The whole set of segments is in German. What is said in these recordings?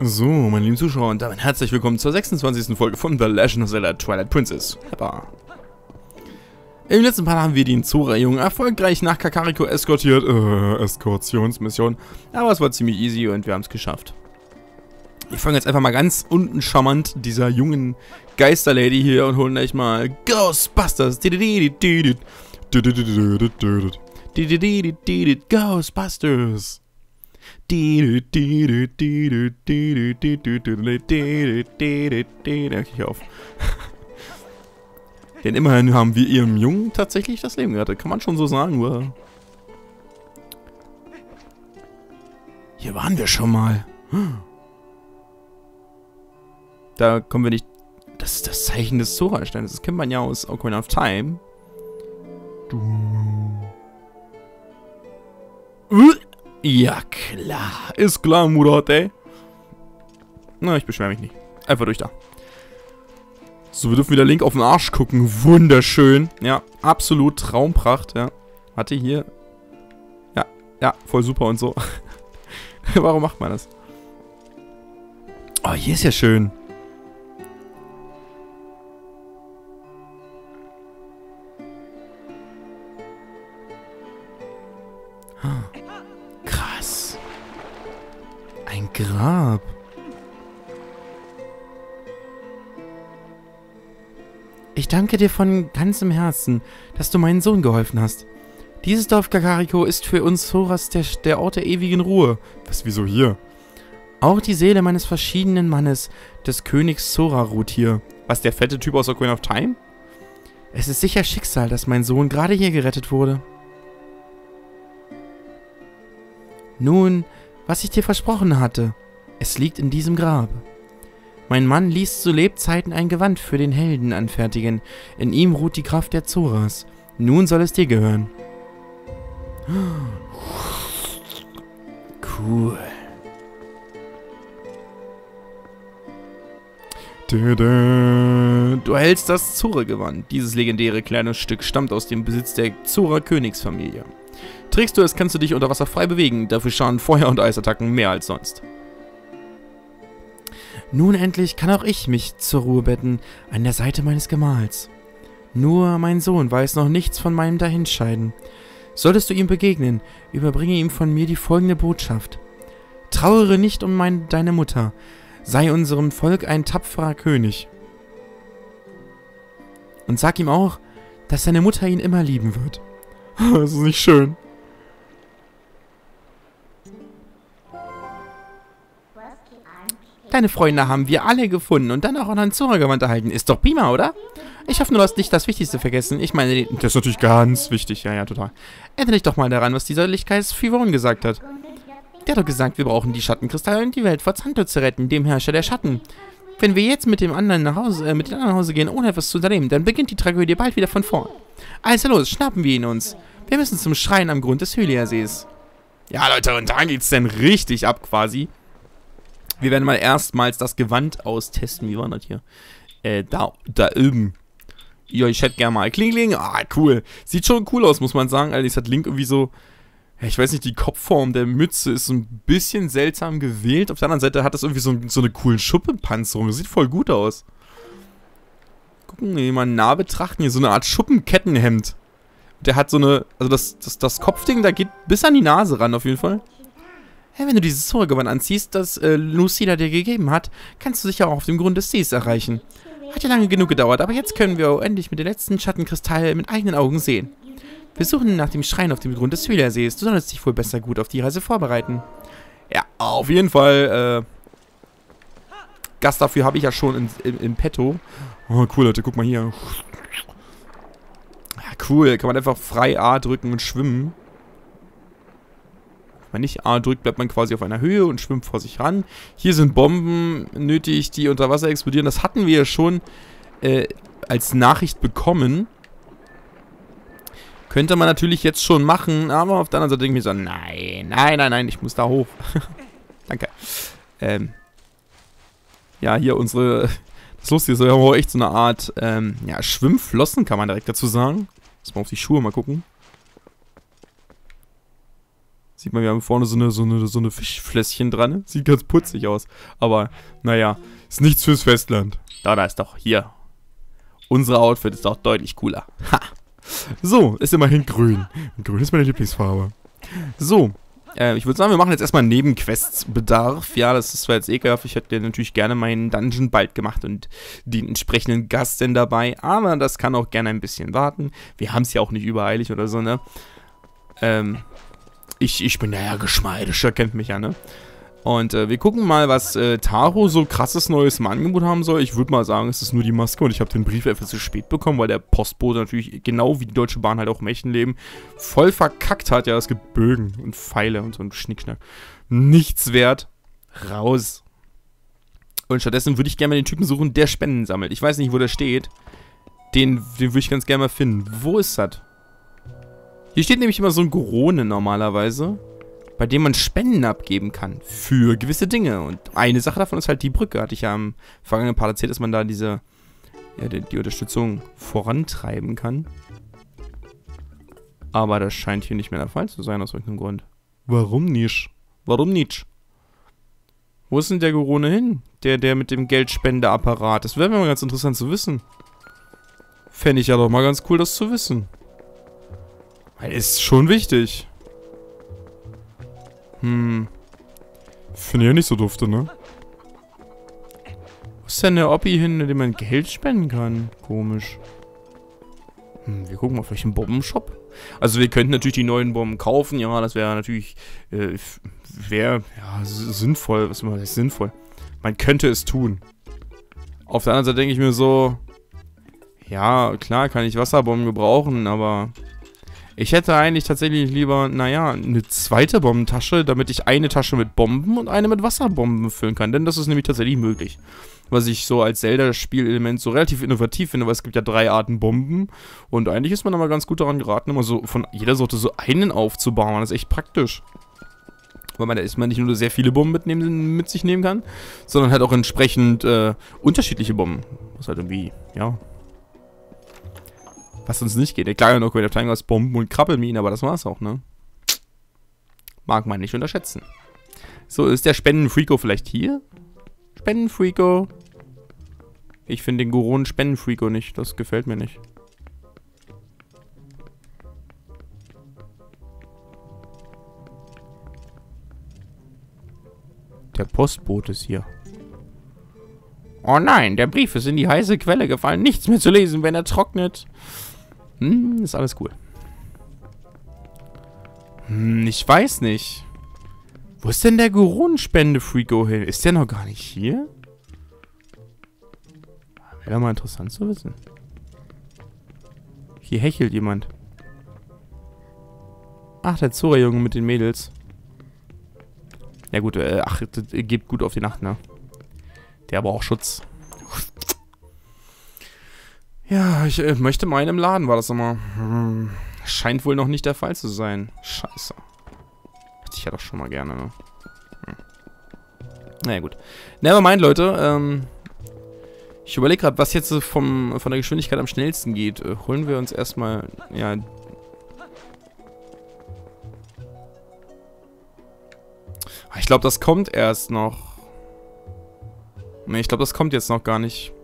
So, meine lieben Zuschauer, und damit herzlich willkommen zur 26. Folge von The Legend of Zelda Twilight Princess. Im letzten Part haben wir den Zora-Jungen erfolgreich nach Kakariko eskortiert. Eskortionsmission. Aber es war ziemlich easy und wir haben es geschafft. Ich fange jetzt einfach mal ganz unten charmant dieser jungen Geisterlady hier und holen gleich mal Ghostbusters. Ghostbusters. Okay, auf. Denn immerhin haben wir ihrem Jungen tatsächlich das Leben gerettet. Kann man schon so sagen, oder? Hier waren wir schon mal. Da kommen wir nicht... Das ist das Zeichen des Zora-Steins. Das kennt man ja aus Ocarina of Time. Ja, klar. Ist klar, Murat, ey. Na, ich beschwere mich nicht. Einfach durch da. So, wir dürfen wieder Link auf den Arsch gucken. Wunderschön. Ja, absolut Traumpracht, ja. Warte, hier. Ja, voll super und so. Warum macht man das? Oh, hier ist ja schön. Krass. Ein Grab. Ich danke dir von ganzem Herzen, dass du meinen Sohn geholfen hast. Dieses Dorf Kakariko ist für uns Zoras der Ort der ewigen Ruhe. Was, wieso hier? Auch die Seele meines verschiedenen Mannes, des Königs Zora, ruht hier. Was, der fette Typ aus Ocarina of Time? Es ist sicher Schicksal, dass mein Sohn gerade hier gerettet wurde. Nun, was ich dir versprochen hatte, es liegt in diesem Grab. Mein Mann ließ zu Lebzeiten ein Gewand für den Helden anfertigen. In ihm ruht die Kraft der Zoras. Nun soll es dir gehören. Cool. Du erhältst das Zora-Gewand. Dieses legendäre kleine Stück stammt aus dem Besitz der Zora-Königsfamilie. Trägst du es, kannst du dich unter Wasser frei bewegen. Dafür schaden Feuer- und Eisattacken mehr als sonst. Nun endlich kann auch ich mich zur Ruhe betten, an der Seite meines Gemahls. Nur mein Sohn weiß noch nichts von meinem Dahinscheiden. Solltest du ihm begegnen, überbringe ihm von mir die folgende Botschaft. Trauere nicht um deine Mutter. Sei unserem Volk ein tapferer König. Und sag ihm auch, dass seine Mutter ihn immer lieben wird. Das ist nicht schön. Deine Freunde haben wir alle gefunden und dann auch an ein Zora-Gewand erhalten. Ist doch prima, oder? Ich hoffe, du hast nicht das Wichtigste vergessen. Ich meine, das ist natürlich ganz wichtig. Ja, total. Erinnere dich doch mal daran, was dieser Lichtgeist-Fivon gesagt hat. Der hat doch gesagt, wir brauchen die Schattenkristalle, um die Welt vor Zanto zu retten, dem Herrscher der Schatten. Wenn wir jetzt mit den anderen nach Hause gehen, ohne etwas zu unternehmen, dann beginnt die Tragödie bald wieder von vorn. Also los, schnappen wir ihn uns. Wir müssen zum Schrein am Grund des Hylia-Sees. Ja, Leute, und da geht's dann richtig ab, quasi. Wir werden mal erstmals das Gewand austesten. Wie war das hier? Da oben. Ja, ich hätte gerne mal. Kling. Ah, cool. Sieht schon cool aus, muss man sagen. Allerdings hat Link irgendwie so... Ja, ich weiß nicht, die Kopfform der Mütze ist so ein bisschen seltsam gewählt. Auf der anderen Seite hat das irgendwie so eine coolen Schuppenpanzerung. Das sieht voll gut aus. Gucken wir mal nah betrachten. Hier so eine Art Schuppenkettenhemd. Der hat so eine... Also das Kopfding, da geht bis an die Nase ran, auf jeden Fall. Hey, wenn du dieses Zora-Gewand anziehst, das Lucina dir gegeben hat, kannst du sicher auch auf dem Grund des Sees erreichen. Hat ja lange genug gedauert, aber jetzt können wir endlich mit den letzten Schattenkristall mit eigenen Augen sehen. Wir suchen nach dem Schrein auf dem Grund des Hylia-Sees. Du solltest dich wohl besser gut auf die Reise vorbereiten. Ja, auf jeden Fall, Gast dafür habe ich ja schon im Petto. Oh, cool, Leute, guck mal hier. Ja, cool, kann man einfach frei A drücken und schwimmen. Wenn man nicht A drückt, bleibt man quasi auf einer Höhe und schwimmt vor sich ran. Hier sind Bomben nötig, die unter Wasser explodieren. Das hatten wir ja schon als Nachricht bekommen. Könnte man natürlich jetzt schon machen, aber auf der anderen Seite denke ich mir so, nein, ich muss da hoch. Danke. Ja, hier das Lustige ist, wir haben auch echt so eine Art, ja, Schwimmflossen kann man direkt dazu sagen. Lass mal auf die Schuhe mal gucken. Sieht man, wir haben vorne so eine Fischfläschchen dran. Sieht ganz putzig aus. Aber, naja, ist nichts fürs Festland. Da ist doch, hier. Unser Outfit ist doch deutlich cooler. Ha! So, ist immerhin grün. Grün ist meine Lieblingsfarbe. So, ich würde sagen, wir machen jetzt erstmal Nebenquests-Bedarf. Ja, das ist zwar jetzt ekelhaft. Ich hätte natürlich gerne meinen Dungeon bald gemacht und den entsprechenden Gast denn dabei. Aber das kann auch gerne ein bisschen warten. Wir haben es ja auch nicht übereilig oder so, ne? Ich bin ja geschmeidiger, kennt mich ja, ne? Und wir gucken mal, was Taro so krasses Neues im Angebot haben soll. Ich würde mal sagen, es ist nur die Maske und ich habe den Brief etwas zu spät bekommen, weil der Postbote natürlich, genau wie die Deutsche Bahn halt auch im echten Leben, voll verkackt hat. Ja, es gibt Bögen und Pfeile und so ein Schnickschnack. Nichts wert. Raus. Und stattdessen würde ich gerne mal den Typen suchen, der Spenden sammelt. Ich weiß nicht, wo der steht. Den würde ich ganz gerne mal finden. Wo ist das? Hier steht nämlich immer so ein Gorone normalerweise, bei dem man Spenden abgeben kann für gewisse Dinge. Und eine Sache davon ist halt die Brücke. Hatte ich ja am vergangenen Part erzählt, dass man da die Unterstützung vorantreiben kann. Aber das scheint hier nicht mehr der Fall zu sein, aus irgendeinem Grund. Warum nicht? Warum nicht? Wo ist denn der Gorone hin? Der mit dem Geldspendeapparat. Das wäre mir mal ganz interessant zu wissen. Fände ich ja doch mal ganz cool, das zu wissen. Weil ist schon wichtig. Finde ich ja nicht so dufte, ne? Wo ist denn der Oppi hin, in dem man Geld spenden kann? Komisch. Wir gucken mal, vielleicht einen Bombenshop. Also wir könnten natürlich die neuen Bomben kaufen. Ja, das wäre natürlich, sinnvoll. Was immer das sinnvoll? Man könnte es tun. Auf der anderen Seite denke ich mir so, ja, klar kann ich Wasserbomben gebrauchen, aber ich hätte eigentlich tatsächlich lieber, naja, eine zweite Bombentasche, damit ich eine Tasche mit Bomben und eine mit Wasserbomben füllen kann. Denn das ist nämlich tatsächlich möglich. Was ich so als Zelda-Spielelement so relativ innovativ finde, weil es gibt ja 3 Arten Bomben. Und eigentlich ist man aber ganz gut daran geraten, immer so von jeder Sorte so einen aufzubauen. Das ist echt praktisch. Weil man da ist man nicht nur sehr viele Bomben mit sich nehmen kann, sondern halt auch entsprechend unterschiedliche Bomben. Was halt irgendwie, ja, was uns nicht geht. Klar, noch Great of Time aus Bomben und Krabbelminen, aber das war's auch, ne? Mag man nicht unterschätzen. So, ist der Spendenfreako vielleicht hier? Spendenfreako. Ich finde den Goronen Spendenfreako nicht. Das gefällt mir nicht. Der Postbote ist hier. Oh nein, der Brief ist in die heiße Quelle gefallen. Nichts mehr zu lesen, wenn er trocknet. Ist alles cool. Ich weiß nicht. Wo ist denn der Goronenspende-Freako hin? Ist der noch gar nicht hier? Wäre mal interessant zu wissen. Hier hechelt jemand. Ach, der Zora-Junge mit den Mädels. Ja gut, ach, das geht gut auf die Nacht, ne? Der braucht Schutz. Ja, ich möchte meinen im Laden, war das immer. Scheint wohl noch nicht der Fall zu sein. Scheiße. Hätte ich ja doch schon mal gerne, ne? Naja, gut. Nevermind, Leute. Ich überlege gerade, was jetzt von der Geschwindigkeit am schnellsten geht. Holen wir uns erstmal, ja. Ich glaube, das kommt erst noch. Ne, ich glaube, das kommt jetzt noch gar nicht.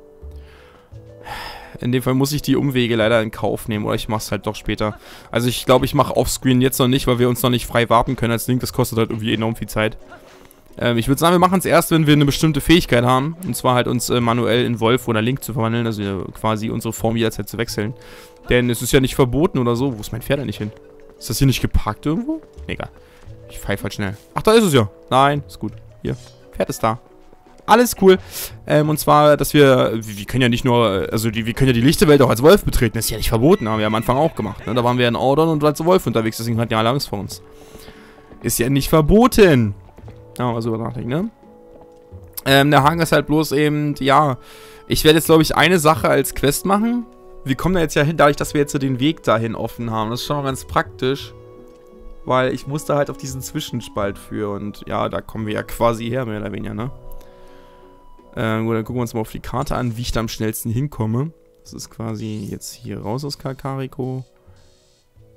In dem Fall muss ich die Umwege leider in Kauf nehmen. Oder ich mache es halt doch später. Also ich glaube, ich mache Offscreen jetzt noch nicht, weil wir uns noch nicht frei warten können als Link. Das kostet halt irgendwie enorm viel Zeit. Ich würde sagen, wir machen es erst, wenn wir eine bestimmte Fähigkeit haben. Und zwar halt uns manuell in Wolf oder Link zu verwandeln. Also quasi unsere Form jederzeit zu wechseln. Denn es ist ja nicht verboten oder so. Wo ist mein Pferd denn nicht hin? Ist das hier nicht geparkt irgendwo? Nee, egal. Ich pfeife halt schnell. Ach, da ist es ja. Nein, ist gut. Hier, Pferd ist da. Alles cool. Und zwar, dass wir können ja nicht nur, also wir können ja die lichte Welt auch als Wolf betreten. Das ist ja nicht verboten, haben wir am Anfang auch gemacht. Ne? Da waren wir in Ordon und als Wolf unterwegs, deswegen hat ja alle Angst vor uns. Ist ja nicht verboten. Ja, mal so nachdenken, ne? Der Haken ist halt bloß eben, ja, ich werde jetzt, glaube ich, eine Sache als Quest machen. Wir kommen da jetzt ja hin, dadurch, dass wir jetzt so den Weg dahin offen haben. Das ist schon mal ganz praktisch. Weil ich musste halt auf diesen Zwischenspalt für und ja, da kommen wir ja quasi her, mehr oder weniger, ne? Gut, dann gucken wir uns mal auf die Karte an, wie ich da am schnellsten hinkomme. Das ist quasi jetzt hier raus aus Kakariko.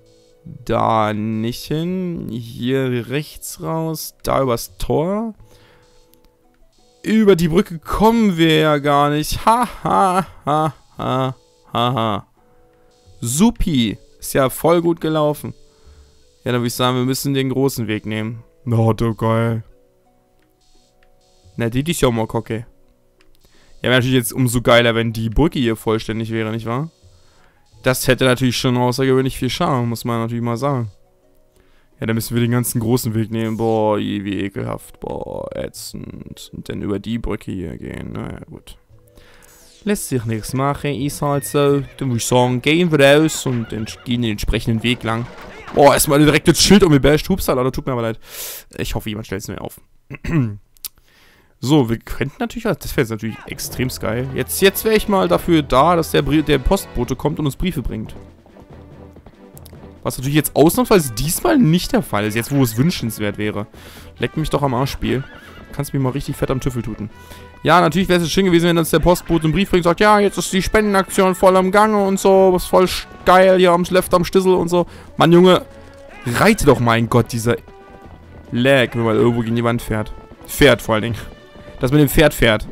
Da nicht hin. Hier rechts raus. Da übers Tor. Über die Brücke kommen wir ja gar nicht. Ha, ha, ha, ha, ha, ha. Supi. Ist ja voll gut gelaufen. Ja, dann würde ich sagen, wir müssen den großen Weg nehmen. Na, du geil. Na, die ist ja mal kacke. Ja, wäre natürlich jetzt umso geiler, wenn die Brücke hier vollständig wäre, nicht wahr? Das hätte natürlich schon außergewöhnlich viel Charme, muss man natürlich mal sagen. Ja, dann müssen wir den ganzen großen Weg nehmen. Boah, wie ekelhaft. Boah, ätzend. Und dann über die Brücke hier gehen. Naja, gut. Lässt sich nichts machen, ist halt so. Dann würde ich sagen, gehen wir raus und gehen den entsprechenden Weg lang. Boah, erstmal direkt das Schild um die Bash. Hupsala, tut mir aber leid. Ich hoffe, jemand stellt es mir auf. So, wir könnten natürlich, das wäre jetzt natürlich extrem geil. Jetzt wäre ich mal dafür da, dass der Postbote kommt und uns Briefe bringt. Was natürlich jetzt ausnahmsweise diesmal nicht der Fall ist. Jetzt, wo es wünschenswert wäre. Leck mich doch am Arschspiel. Kannst mich mal richtig fett am Tüffel tuten. Ja, natürlich wäre es schön gewesen, wenn uns der Postbote einen Brief bringt und sagt, ja, jetzt ist die Spendenaktion voll am Gange und so. Was voll geil hier am Left am Stissel und so. Mann, Junge, reite doch, mein Gott, dieser Lag, wenn man irgendwo gegen die Wand fährt. Fährt vor allen Dingen. Das mit dem Pferd fährt.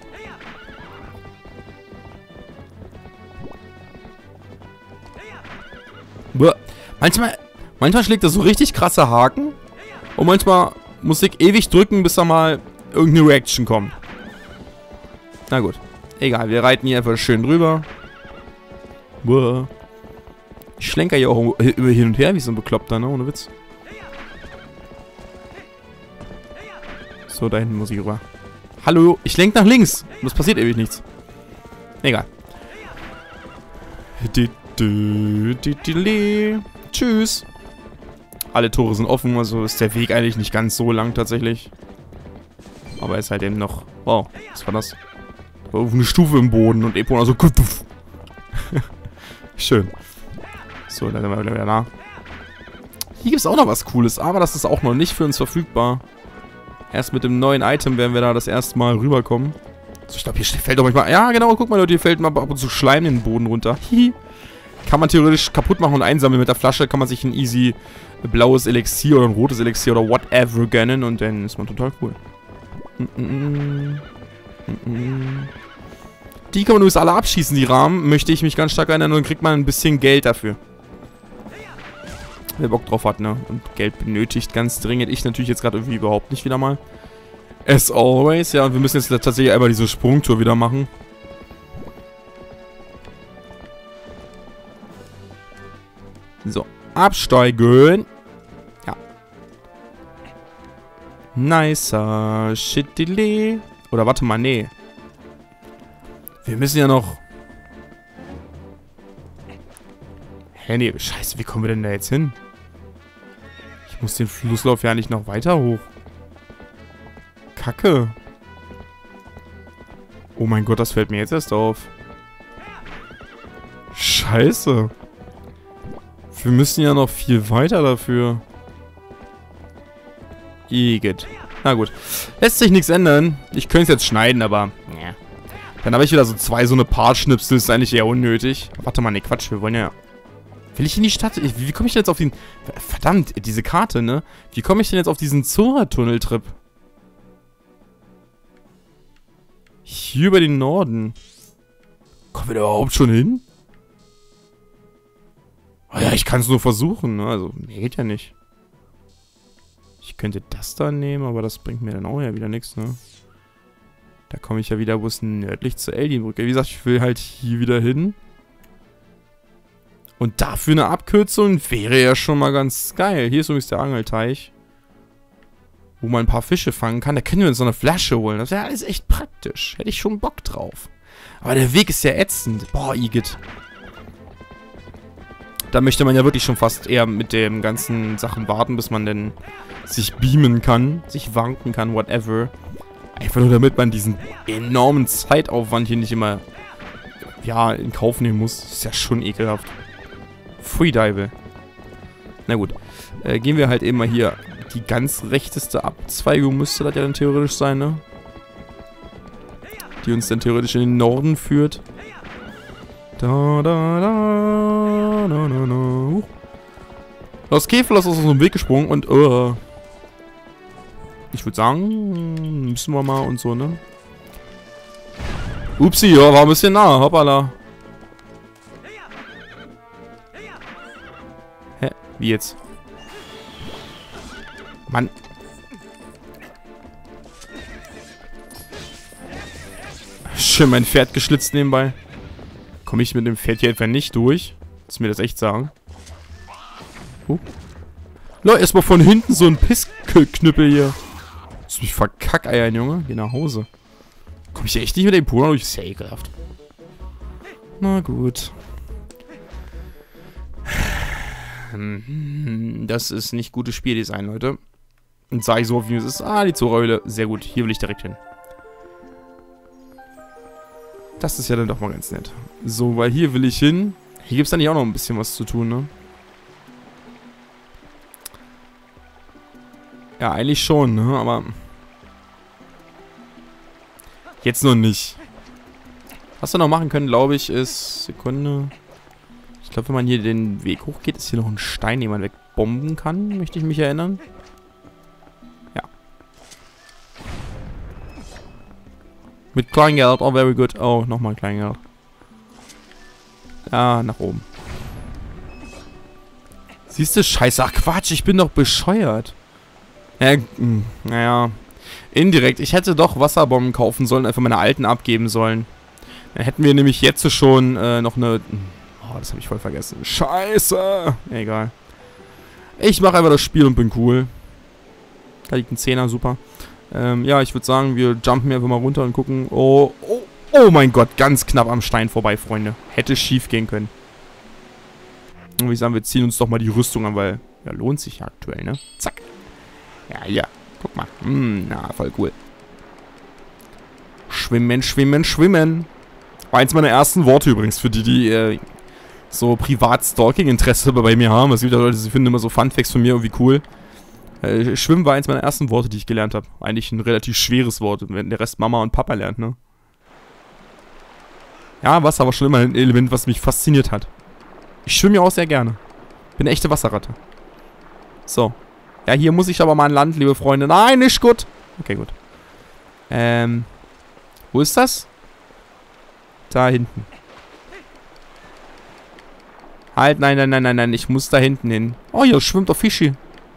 Boah. Manchmal schlägt er so richtig krasse Haken. Und manchmal muss ich ewig drücken, bis da mal irgendeine Reaction kommt. Na gut. Egal, wir reiten hier einfach schön drüber. Boah. Ich schlenker hier auch hin und her, wie so ein Bekloppter, ne? Ohne Witz. So, da hinten muss ich rüber. Hallo, ich lenke nach links. Und es passiert ewig nichts. Egal. Tschüss. Alle Tore sind offen, also ist der Weg eigentlich nicht ganz so lang tatsächlich. Aber er ist halt eben noch... Wow, was war das? Da war eine Stufe im Boden und Epona so... Schön. So, dann sind wir wieder da. Hier gibt es auch noch was Cooles, aber das ist auch noch nicht für uns verfügbar. Erst mit dem neuen Item werden wir da das erste Mal rüberkommen. So, ich glaube, hier fällt doch manchmal... Ja, genau, guck mal, Leute, hier fällt mal ab und zu Schleim in den Boden runter. Hihi. Kann man theoretisch kaputt machen und einsammeln. Mit der Flasche kann man sich ein easy blaues Elixier oder ein rotes Elixier oder whatever gönnen und dann ist man total cool. Die kann man übrigens alle abschießen, die Rahmen. Möchte ich mich ganz stark erinnern und dann kriegt man ein bisschen Geld dafür. Wer Bock drauf hat, ne? Und Geld benötigt ganz dringend. Ich natürlich jetzt gerade irgendwie überhaupt nicht wieder mal. As always, ja. Und wir müssen jetzt tatsächlich einmal diese Sprungtour wieder machen. So, absteigen. Ja. Nicer Shittily. Oder warte mal, nee. Wir müssen ja noch... Hä, nee, scheiße, wie kommen wir denn da jetzt hin? Ich muss den Flusslauf ja nicht noch weiter hoch. Kacke. Oh mein Gott, das fällt mir jetzt erst auf. Scheiße. Wir müssen ja noch viel weiter dafür. Igitt. Na gut. Lässt sich nichts ändern. Ich könnte es jetzt schneiden, aber... Ja. Dann habe ich wieder so zwei so eine Partschnipsel. Ist eigentlich eher unnötig. Warte mal, ne, Quatsch. Wir wollen ja... Will ich in die Stadt? Wie komme ich denn jetzt auf den... Verdammt, diese Karte, ne? Wie komme ich denn jetzt auf diesen Zora-Tunnel-Trip? Hier über den Norden. Kommen wir da überhaupt schon hin? Oh ja, ich kann es nur versuchen, ne? Also, mir geht ja nicht. Ich könnte das da nehmen, aber das bringt mir dann auch ja wieder nichts, ne? Da komme ich ja wieder, wo es nördlich zur Eldienbrücke. Wie gesagt, ich will halt hier wieder hin. Und dafür eine Abkürzung wäre ja schon mal ganz geil. Hier ist übrigens der Angelteich. Wo man ein paar Fische fangen kann. Da können wir uns so eine Flasche holen. Das wäre alles echt praktisch. Hätte ich schon Bock drauf. Aber der Weg ist ja ätzend. Boah, Igitt. Da möchte man ja wirklich schon fast eher mit den ganzen Sachen warten, bis man denn sich beamen kann. Sich wanken kann, whatever. Einfach nur damit man diesen enormen Zeitaufwand hier nicht immer, ja, in Kauf nehmen muss. Das ist ja schon ekelhaft. Freedive. Na gut. Gehen wir halt eben mal hier. Die ganz rechteste Abzweigung müsste das ja dann theoretisch sein, ne? Die uns dann theoretisch in den Norden führt. Da, da, da, da, da, da. Das Käfer ist aus dem Weg gesprungen und ich würde sagen, müssen wir mal und so, ne? Upsi, ja, war ein bisschen nah. Hoppala. Hä? Wie jetzt? Mann. Schön mein Pferd geschlitzt nebenbei. Komme ich mit dem Pferd hier etwa nicht durch? Lass mir das echt sagen. Leute, erstmal von hinten so ein Pissknüppel hier. Lass mich verkackeiern, Junge. Geh nach Hause. Komme ich hier echt nicht mit dem Puma durch? Ist ja ekelhaft. Na gut. Das ist nicht gutes Spieldesign, Leute. Und sage ich so, wie es ist. Ah, die Zora-Höhle. Sehr gut. Hier will ich direkt hin. Das ist ja dann doch mal ganz nett. So, weil hier will ich hin. Hier gibt es dann ja auch noch ein bisschen was zu tun, ne? Ja, eigentlich schon, ne? Aber jetzt noch nicht. Was wir noch machen können, glaube ich, ist... Sekunde. Ich glaube, wenn man hier den Weg hochgeht, ist hier noch ein Stein, den man wegbomben kann. Möchte ich mich erinnern. Ja. Mit Kleingeld. Oh, very good. Oh, nochmal Kleingeld. Ja, nach oben. Siehst du? Scheiße. Ach, Quatsch. Ich bin doch bescheuert. Ja, naja. Indirekt. Ich hätte doch Wasserbomben kaufen sollen, einfach meine alten abgeben sollen. Dann hätten wir nämlich jetzt schon noch eine... Oh, das habe ich voll vergessen. Scheiße. Egal. Ich mache einfach das Spiel und bin cool. Da liegt ein 10er, super. Ja, ich würde sagen, wir jumpen hier einfach mal runter und gucken. Oh mein Gott, ganz knapp am Stein vorbei, Freunde. Hätte schief gehen können. Und ich sagen, wir ziehen uns doch mal die Rüstung an, weil... Ja, lohnt sich ja aktuell, ne? Zack. Ja, guck mal. Na, voll cool. Schwimmen, schwimmen, schwimmen. War eins meiner ersten Worte übrigens, für die so Privat-Stalking-Interesse bei mir haben. Es gibt ja Leute, die finden immer so Funfacts von mir irgendwie cool. Schwimmen war eins meiner ersten Worte, die ich gelernt habe. Eigentlich ein relativ schweres Wort, wenn der Rest Mama und Papa lernt, ne? Ja, Wasser war schon immer ein Element, was mich fasziniert hat. Ich schwimme ja auch sehr gerne. Bin eine echte Wasserratte. So. Ja, hier muss ich aber mal an Land, liebe Freunde. Nein, nicht gut. Okay, gut. Wo ist das? Da hinten. Halt, nein. Ich muss da hinten hin. Oh, hier schwimmt doch Fischi.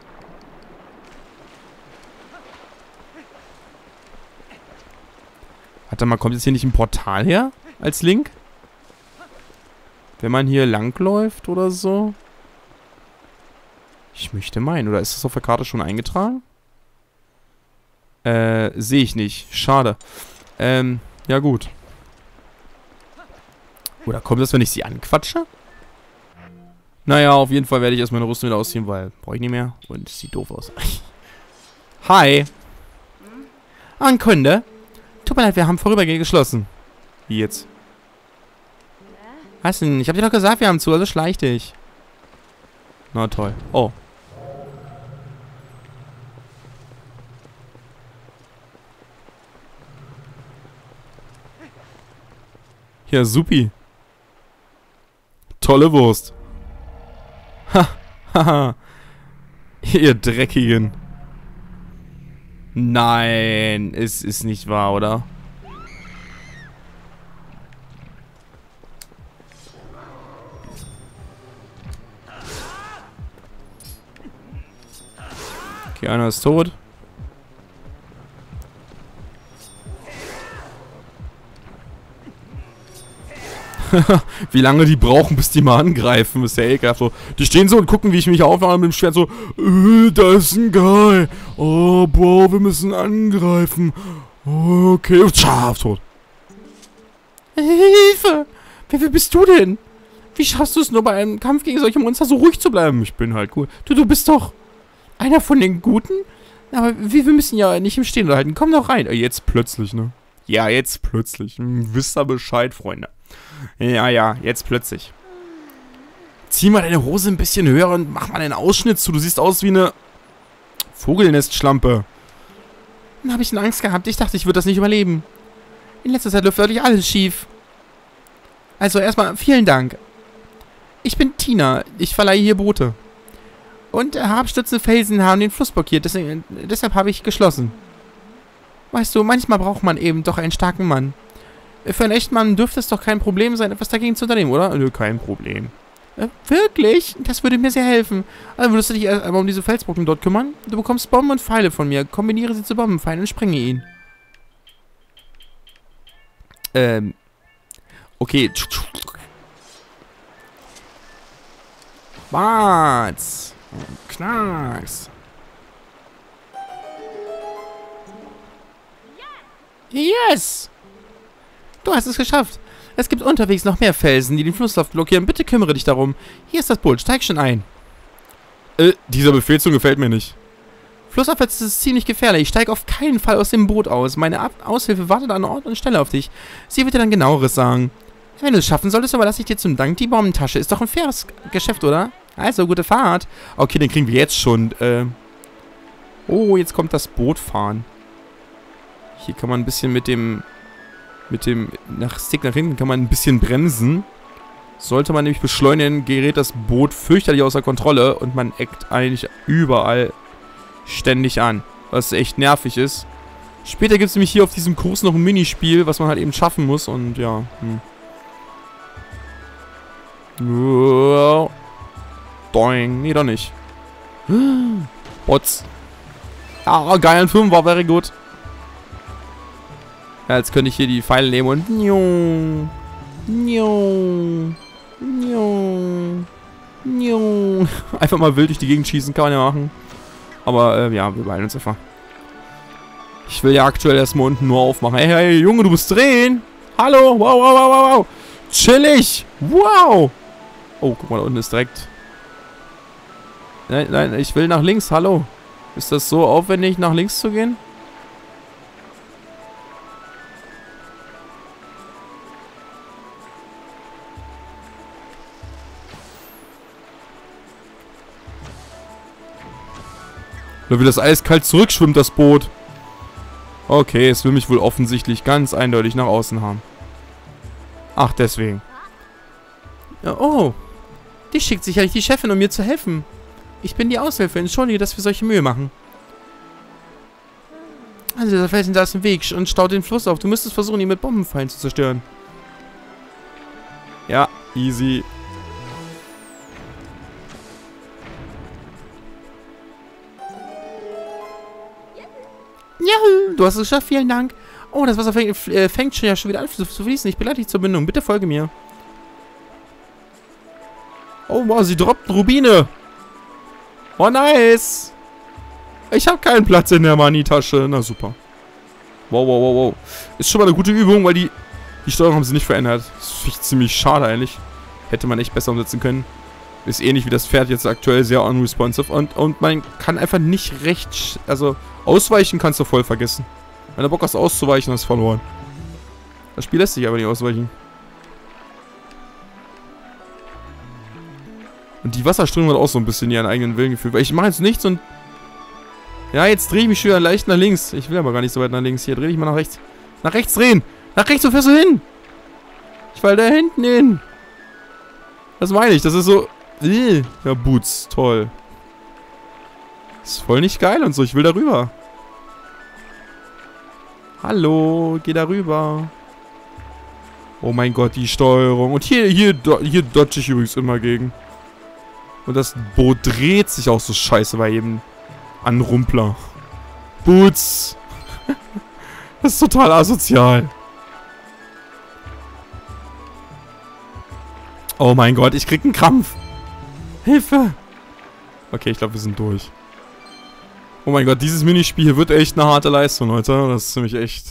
Warte mal, kommt jetzt hier nicht ein Portal her? Als Link? Wenn man hier langläuft oder so? Ich möchte meinen. Oder ist das auf der Karte schon eingetragen? Sehe ich nicht. Schade. Ja gut. Oder kommt das, wenn ich sie anquatsche? Naja, auf jeden Fall werde ich erstmal meine Rüstung wieder ausziehen, weil brauche ich nicht mehr. Und es sieht doof aus. Hi. Ein Kunde. Tut mir leid, wir haben vorübergehend geschlossen. Wie jetzt? Was denn? Ich hab dir doch gesagt, wir haben zu, also schleich dich. Na toll. Oh. Ja, supi. Tolle Wurst. Ha, haha. Ihr Dreckigen. Nein, es ist nicht wahr, oder? Okay, einer ist tot. Wie lange die brauchen, bis die mal angreifen, ist ja ekelhaft. So, die stehen so und gucken, wie ich mich aufmache mit dem Schwert so, da ist ein Guy. Oh, Bro, wir müssen angreifen. Okay, scharf, tot. Hilfe! Wer bist du denn? Wie schaffst du es nur bei einem Kampf gegen solche Monster so ruhig zu bleiben? Ich bin halt cool. Du bist doch einer von den Guten? Aber wir müssen ja nicht im Stehen halten. Komm doch rein. Jetzt plötzlich, ne? Ja, jetzt plötzlich. Wisst ihr Bescheid, Freunde. Ja, jetzt plötzlich. Zieh mal deine Hose ein bisschen höher und mach mal einen Ausschnitt zu. Du siehst aus wie eine Vogelnestschlampe. Dann habe ich eine Angst gehabt. Ich dachte, ich würde das nicht überleben. In letzter Zeit läuft wirklich alles schief. Also erstmal vielen Dank. Ich bin Tina. Ich verleihe hier Boote. Und herabstürzende Felsen haben den Fluss blockiert. Deshalb habe ich geschlossen. Weißt du, manchmal braucht man eben doch einen starken Mann. Für einen echten Mann dürfte es doch kein Problem sein, etwas dagegen zu unternehmen, oder? Nö, kein Problem. Wirklich? Das würde mir sehr helfen. Also würdest du dich erst einmal um diese Felsbrocken dort kümmern? Du bekommst Bomben und Pfeile von mir. Kombiniere sie zu Bombenpfeilen und sprenge ihn. Okay. Batz. Knacks. Yes! Du hast es geschafft. Es gibt unterwegs noch mehr Felsen, die den Flusslauf blockieren. Bitte kümmere dich darum. Hier ist das Boot. Steig schon ein. Dieser Befehlszug gefällt mir nicht. Flussabwärts ist es ziemlich gefährlich. Ich steige auf keinen Fall aus dem Boot aus. Meine Aushilfe wartet an Ort und Stelle auf dich. Sie wird dir dann Genaueres sagen. Wenn du es schaffen solltest, überlasse ich dir zum Dank die Bombentasche. Ist doch ein faires Geschäft, oder? Also, gute Fahrt. Okay, den kriegen wir jetzt schon. Oh, jetzt kommt das Boot fahren. Hier kann man ein bisschen mit dem Stick nach hinten kann man ein bisschen bremsen. Sollte man nämlich beschleunigen, gerät das Boot fürchterlich außer Kontrolle und man eckt eigentlich überall ständig an. Was echt nervig ist. Später gibt es nämlich hier auf diesem Kurs noch ein Minispiel, was man halt eben schaffen muss und ja. Doing. Nee, doch nicht. Bots. Ah, geil, ein 5 war very gut. Ja, jetzt könnte ich hier die Pfeile nehmen und einfach mal wild durch die Gegend schießen, kann man ja machen. Aber, ja, wir beeilen uns einfach. Ich will ja aktuell erstmal unten nur aufmachen. Hey, hey, Junge, du musst drehen. Hallo, wow, wow, wow, wow, wow. Chillig, wow. Oh, guck mal, da unten ist direkt... Nein, nein, ich will nach links, hallo. Ist das so aufwendig, nach links zu gehen? Oder wie das eiskalt zurückschwimmt, das Boot. Okay, es will mich wohl offensichtlich ganz eindeutig nach außen haben. Ach, deswegen. Oh, die schickt sicherlich die Chefin, um mir zu helfen. Ich bin die Aushilfe. Entschuldige, dass wir solche Mühe machen. Also, dieser Felsen da ist im Weg und staut den Fluss auf. Du müsstest versuchen, ihn mit Bombenpfeilen zu zerstören. Ja, easy. Juhu, du hast es geschafft, vielen Dank. Oh, das Wasser fängt schon wieder an zu fließen. Ich begleite dich zur Mündung. Bitte folge mir. Oh, wow, sie droppt eine Rubine. Oh, nice. Ich habe keinen Platz in der Money-Tasche. Na, super. Wow, wow, wow, wow. Ist schon mal eine gute Übung, weil die Steuerung haben sie nicht verändert. Das finde ich ziemlich schade eigentlich. Hätte man echt besser umsetzen können. Ist ähnlich wie das Pferd jetzt aktuell sehr unresponsive. Und man kann einfach nicht recht... Also, ausweichen kannst du voll vergessen. Wenn du Bock hast auszuweichen, hast du verloren. Das Spiel lässt sich aber nicht ausweichen. Und die Wasserströmung hat auch so ein bisschen ihren eigenen Willen gefühlt. Weil ich mache jetzt nichts und... Ja, jetzt drehe ich mich wieder leicht nach links. Ich will aber gar nicht so weit nach links. Hier, dreh dich mal nach rechts. Nach rechts drehen! Nach rechts, wo fährst du hin? Ich fall da hinten hin. Das meine ich, das ist so... Ja, Boots, toll. Ist voll nicht geil und so, ich will da rüber. Hallo, geh da rüber. Oh mein Gott, die Steuerung. Und hier dodge ich übrigens immer gegen. Und das Boot dreht sich auch so scheiße bei jedem Anrumpler. Boots. Das ist total asozial. Oh mein Gott, ich krieg einen Krampf. Hilfe. Okay, ich glaube, wir sind durch. Oh mein Gott, dieses Minispiel hier wird echt eine harte Leistung, Leute. Das ist nämlich echt...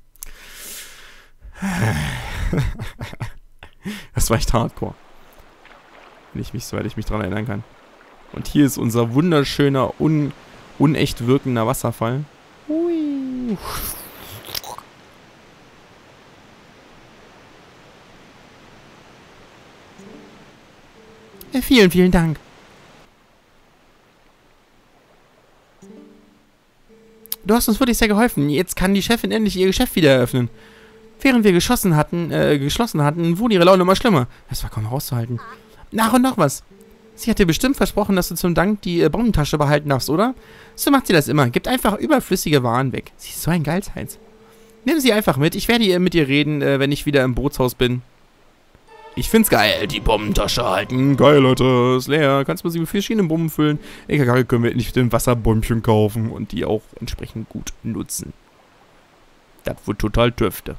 Das war echt hardcore. Soweit ich mich dran erinnern kann. Und hier ist unser wunderschöner, unecht wirkender Wasserfall. Hui. Vielen, vielen Dank. Du hast uns wirklich sehr geholfen. Jetzt kann die Chefin endlich ihr Geschäft wieder eröffnen. Während wir geschlossen hatten, wurde ihre Laune immer schlimmer. Das war kaum auszuhalten. Nach und noch was. Sie hat dir bestimmt versprochen, dass du zum Dank die Bombentasche behalten darfst, oder? So macht sie das immer. Gibt einfach überflüssige Waren weg. Sie ist so ein Geizhals. Nimm sie einfach mit. Ich werde mit ihr reden, wenn ich wieder im Bootshaus bin. Ich find's geil. Die Bombentasche halten. Geil, Leute. Ist leer. Kannst du sie mit verschiedenen Bomben füllen. Egal, können wir endlich den Wasserbäumchen kaufen und die auch entsprechend gut nutzen. Das wird total dürfte.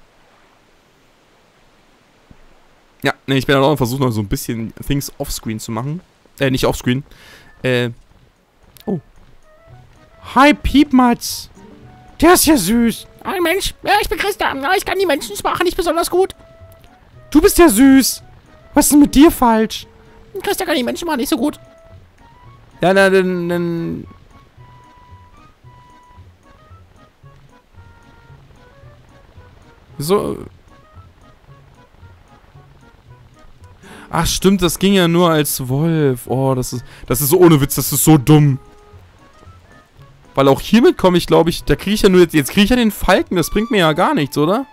Ja, ne, ich bin auch versucht, noch so ein bisschen Things offscreen zu machen. Nicht offscreen. Oh. Hi, Piepmatz. Der ist ja süß. Ein Mensch. Ja, ich bin Christa. Ich kann die Menschensprache nicht besonders gut. Du bist ja süß. Was ist denn mit dir falsch? Christa kann die Menschensprache nicht so gut. Ja, na, dann... So... Ach, stimmt, das ging ja nur als Wolf. Oh, das ist so ohne Witz, das ist so dumm. Weil auch hiermit komme ich, glaube ich, da kriege ich ja nur jetzt kriege ich ja den Falken, das bringt mir ja gar nichts, oder?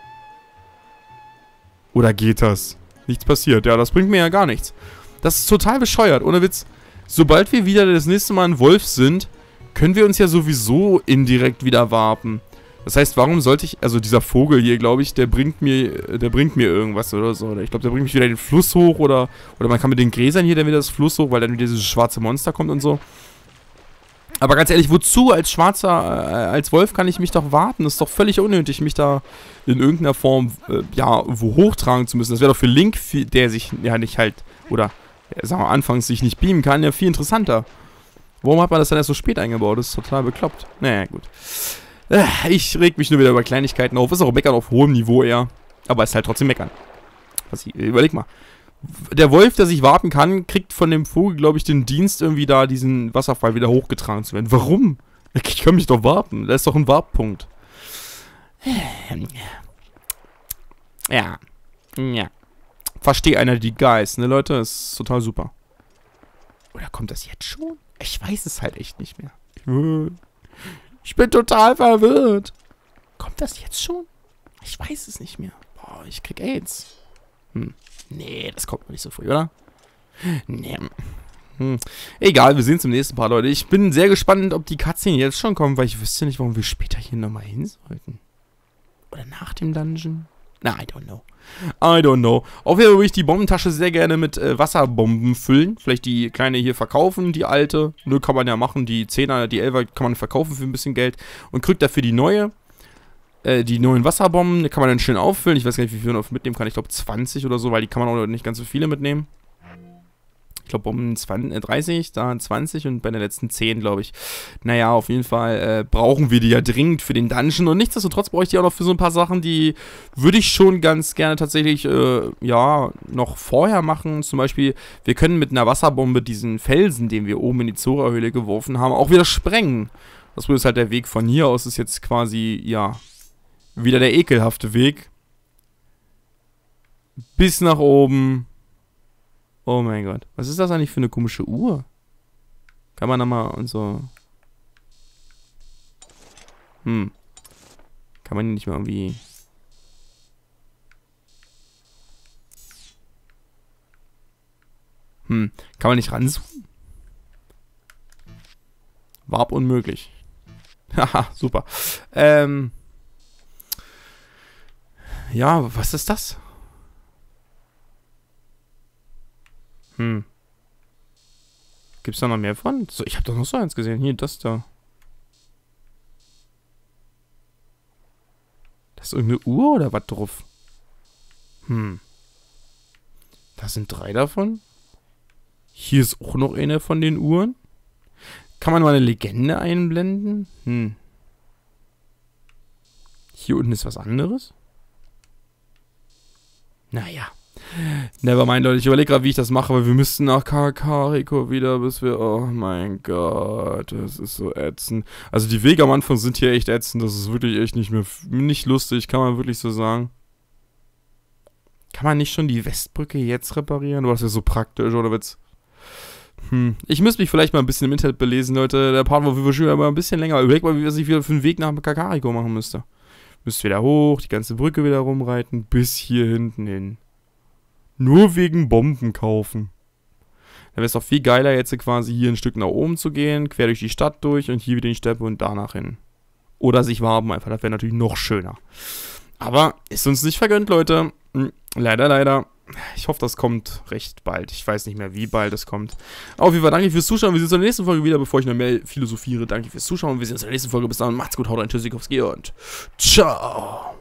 Oder geht das? Nichts passiert, ja, das bringt mir ja gar nichts. Das ist total bescheuert, ohne Witz. Sobald wir wieder das nächste Mal ein Wolf sind, können wir uns ja sowieso indirekt wieder warpen. Das heißt, warum sollte ich, also dieser Vogel hier, glaube ich, der bringt mir irgendwas oder so. Ich glaube, der bringt mich wieder den Fluss hoch oder man kann mit den Gräsern hier dann wieder das Fluss hoch, weil dann wieder dieses schwarze Monster kommt und so. Aber ganz ehrlich, wozu als als Wolf kann ich mich doch warten? Das ist doch völlig unnötig, mich da in irgendeiner Form, ja, wo hochtragen zu müssen. Das wäre doch für Link, der sich ja nicht halt, oder, sagen wir anfangs sich nicht beamen kann, ja viel interessanter. Warum hat man das dann erst so spät eingebaut? Das ist total bekloppt. Naja, gut. Ich reg mich nur wieder über Kleinigkeiten auf. Ist auch Meckern auf hohem Niveau eher. Aber ist halt trotzdem Meckern. Überleg mal. Der Wolf, der sich warten kann, kriegt von dem Vogel, glaube ich, den Dienst, irgendwie da diesen Wasserfall wieder hochgetragen zu werden. Warum? Ich kann mich doch warten. Da ist doch ein Wartpunkt. Ja. Ja. Verstehe einer die Guys, ne, Leute? Das ist total super. Oder kommt das jetzt schon? Ich weiß es halt echt nicht mehr. Ich bin total verwirrt. Kommt das jetzt schon? Ich weiß es nicht mehr. Boah, ich krieg AIDS. Nee, das kommt noch nicht so früh, oder? Nee. Egal, wir sehen uns im nächsten Part, Leute. Ich bin sehr gespannt, ob die Cutscene jetzt schon kommt, weil ich wüsste nicht, warum wir später hier nochmal hin sollten. Oder nach dem Dungeon? Na, I don't know. I don't know. Auf jeden Fall würde ich die Bombentasche sehr gerne mit Wasserbomben füllen. Vielleicht die kleine hier verkaufen, die alte. Nö, kann man ja machen. Die 10er, die 11er kann man verkaufen für ein bisschen Geld. Und kriegt dafür die neue. Die neuen Wasserbomben, die kann man dann schön auffüllen. Ich weiß gar nicht, wie viel man mitnehmen kann. Ich glaube 20 oder so, weil die kann man auch nicht ganz so viele mitnehmen. Ich glaube Bomben 30, da 20 und bei den letzten 10, glaube ich. Naja, auf jeden Fall brauchen wir die ja dringend für den Dungeon. Und nichtsdestotrotz brauche ich die auch noch für so ein paar Sachen, die würde ich schon ganz gerne tatsächlich, ja, noch vorher machen. Zum Beispiel, wir können mit einer Wasserbombe diesen Felsen, den wir oben in die Zora-Höhle geworfen haben, auch wieder sprengen. Das ist halt der Weg von hier aus, ist jetzt quasi, ja, wieder der ekelhafte Weg. Bis nach oben. Oh mein Gott. Was ist das eigentlich für eine komische Uhr? Kann man da mal und so... Kann man die nicht mal irgendwie... Kann man nicht ranzoomen? Warp unmöglich. Haha, super. Ja, was ist das? Gibt's da noch mehr von? So, ich habe doch noch so eins gesehen. Hier, das da. Das ist irgendeine Uhr oder was drauf? Da sind 3 davon. Hier ist auch noch eine von den Uhren. Kann man mal eine Legende einblenden? Hier unten ist was anderes. Naja. Nevermind, Leute. Ich überlege gerade, wie ich das mache, weil wir müssten nach Kakariko wieder, bis wir... Oh mein Gott, das ist so ätzend. Also die Wege am Anfang sind hier echt ätzend. Das ist wirklich echt nicht lustig, kann man wirklich so sagen. Kann man nicht schon die Westbrücke jetzt reparieren? Oder ist das so praktisch, oder wird's... Ich müsste mich vielleicht mal ein bisschen im Internet belesen, Leute. Der Part, wo wir schon mal ein bisschen länger... Überleg mal, wie wir sich wieder für einen Weg nach Kakariko machen müsste. Müsst wieder hoch, die ganze Brücke wieder rumreiten, bis hier hinten hin. Nur wegen Bomben kaufen. Dann wäre es doch viel geiler, jetzt quasi hier ein Stück nach oben zu gehen, quer durch die Stadt durch und hier wieder in die Steppe und danach hin. Oder sich warben einfach, das wäre natürlich noch schöner. Aber ist uns nicht vergönnt, Leute. Leider, leider. Ich hoffe, das kommt recht bald. Ich weiß nicht mehr, wie bald es kommt. Auf jeden Fall danke fürs Zuschauen. Wir sehen uns in der nächsten Folge wieder, bevor ich noch mehr philosophiere. Danke fürs Zuschauen. Wir sehen uns in der nächsten Folge. Bis dann. Macht's gut. Haut rein. Tschüssikowski und ciao.